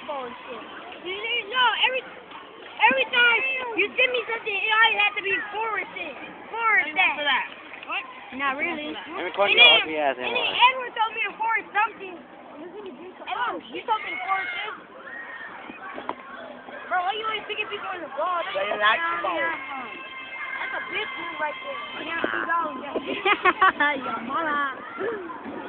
basketball and shit. No, every time you send me something, it always has to be Forrest that. What? Not really. Let me call you off the ass And then Edward told me to forward something. Edward, you told me to forward this. Bro, why you always picking people in the ball? They like the ball. That's a big move right there. Yeah, keep going. Your mama.